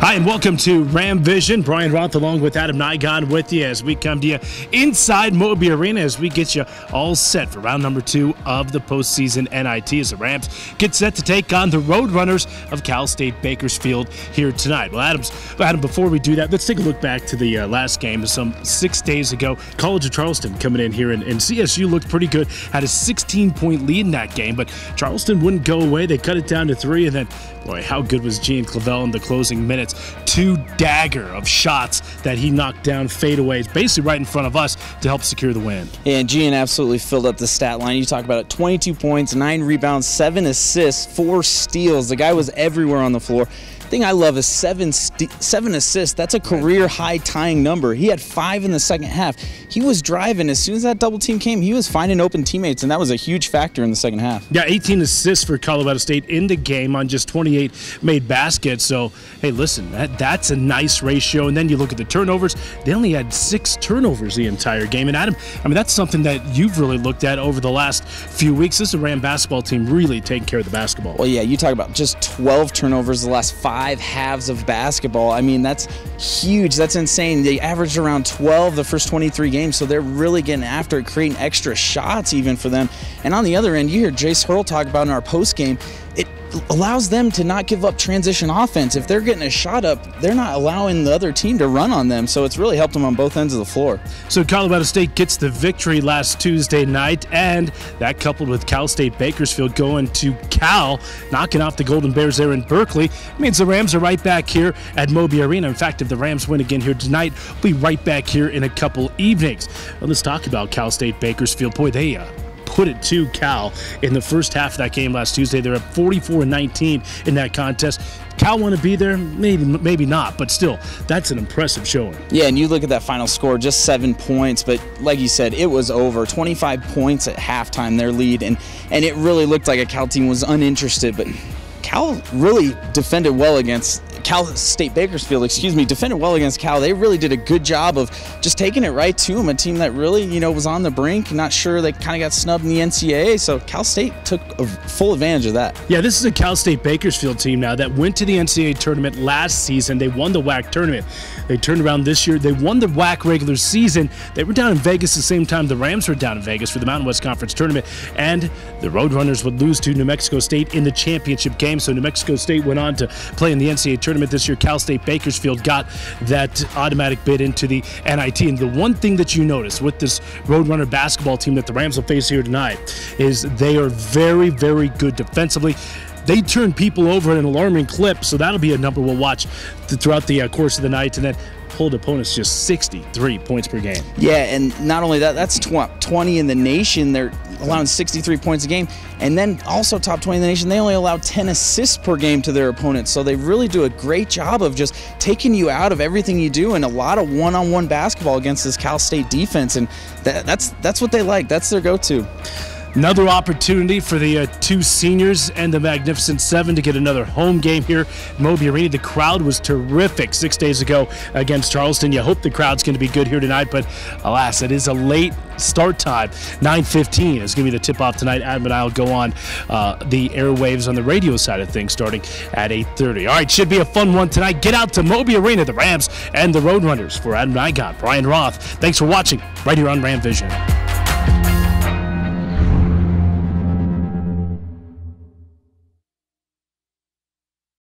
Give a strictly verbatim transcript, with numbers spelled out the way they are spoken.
Hi, and welcome to Ram Vision. Brian Roth along with Adam Nygaard with you as we come to you inside Moby Arena as we get you all set for round number two of the postseason N I T as the Rams get set to take on the Roadrunners of Cal State Bakersfield here tonight. Well, Adams, Adam, before we do that, let's take a look back to the uh, last game some six days ago. College of Charleston coming in here, and, and C S U looked pretty good, had a sixteen point lead in that game, but Charleston wouldn't go away. They cut it down to three, and then, boy, how good was Gian Clavel in the closing minutes. Two dagger of shots that he knocked down fadeaways, basically right in front of us to help secure the win. Yeah, and Gian absolutely filled up the stat line. You talk about it, twenty-two points, nine rebounds, seven assists, four steals. The guy was everywhere on the floor. The thing I love is seven seven assists. That's a career high tying number. He had five in the second half. He was driving. As soon as that double team came, he was finding open teammates, and that was a huge factor in the second half. Yeah, eighteen assists for Colorado State in the game on just twenty-eight made baskets. So, hey, listen, that, that's a nice ratio. And then you look at the turnovers. They only had six turnovers the entire game. And Adam, I mean, that's something that you've really looked at over the last few weeks. This is a Ram basketball team really taking care of the basketball. Well, yeah, you talk about just twelve turnovers the last five halves of basketball. I mean, that's huge. That's insane. They averaged around twelve the first twenty-three games, so they're really getting after it, creating extra shots even for them. And on the other end, you hear Jace Hurl talk about in our post game, it allows them to not give up transition offense. If they're getting a shot up, they're not allowing the other team to run on them, so it's really helped them on both ends of the floor. So Colorado State gets the victory last Tuesday night, and that coupled with Cal State Bakersfield going to Cal, knocking off the Golden Bears there in Berkeley, means the Rams are right back here at Moby Arena. In fact, if the Rams win again here tonight, we'll be right back here in a couple evenings. Well, let's talk about Cal State Bakersfield. Boy, they uh, put it to Cal in the first half of that game last Tuesday. They're at forty-four nineteen in that contest. Cal want to be there? Maybe, maybe not, but still, that's an impressive showing. Yeah, and you look at that final score, just seven points, but like you said, it was over. twenty-five points at halftime, their lead, and, and it really looked like a Cal team was uninterested, but Cal really defended well against Cal State Bakersfield, excuse me, defended well against Cal. They really did a good job of just taking it right to them, a team that really, you know, was on the brink, not sure, they kind of got snubbed in the N C double A, so Cal State took a full advantage of that. Yeah, this is a Cal State Bakersfield team now that went to the N C double A tournament last season. They won the W A C tournament. They turned around this year. They won the W A C regular season. They were down in Vegas the same time the Rams were down in Vegas for the Mountain West Conference tournament, and the Roadrunners would lose to New Mexico State in the championship game, so New Mexico State went on to play in the N C double A tournament this year. Cal State Bakersfield got that automatic bid into the N I T. And the one thing that you notice with this Roadrunner basketball team that the Rams will face here tonight is they are very, very good defensively. They turn people over at an alarming clip, so that'll be a number we'll watch throughout the uh, course of the night. And then hold opponents just sixty-three points per game. Yeah, and not only that, that's twenty in the nation. They're allowing sixty-three points a game. And then also top twenty in the nation, they only allow ten assists per game to their opponents. So they really do a great job of just taking you out of everything you do, and a lot of one-on-one basketball against this Cal State defense. And that, that's, that's what they like. That's their go-to. Another opportunity for the uh, two seniors and the Magnificent Seven to get another home game here at Moby Arena. The crowd was terrific six days ago against Charleston. You hope the crowd's going to be good here tonight, but alas, it is a late start time. nine fifteen is going to be the tip-off tonight. Adam and I will go on uh, the airwaves on the radio side of things starting at eight thirty. All right, should be a fun one tonight. Get out to Moby Arena, the Rams and the Roadrunners. For Adam Nygaard, Brian Roth, thanks for watching right here on Ram Vision.